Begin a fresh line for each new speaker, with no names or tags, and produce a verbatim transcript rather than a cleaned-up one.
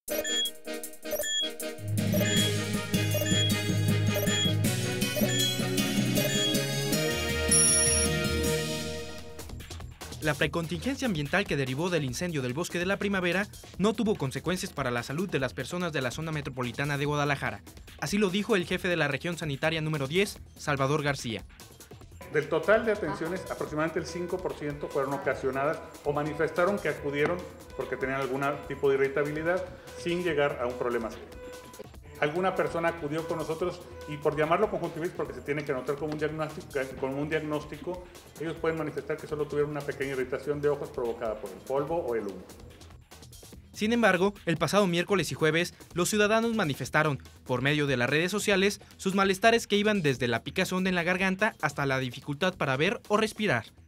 La precontingencia ambiental que derivó del incendio del Bosque de la Primavera no tuvo consecuencias para la salud de las personas de la zona metropolitana de Guadalajara. Así lo dijo el jefe de la región sanitaria número diez, Salvador García.
Del total de atenciones, aproximadamente el cinco por ciento fueron ocasionadas o manifestaron que acudieron porque tenían algún tipo de irritabilidad sin llegar a un problema serio. Alguna persona acudió con nosotros y por llamarlo conjuntivitis, porque se tiene que anotar como un diagnóstico, como un diagnóstico, ellos pueden manifestar que solo tuvieron una pequeña irritación de ojos provocada por el polvo o el humo.
Sin embargo, el pasado miércoles y jueves, los ciudadanos manifestaron, por medio de las redes sociales, sus malestares que iban desde la picazón en la garganta hasta la dificultad para ver o respirar.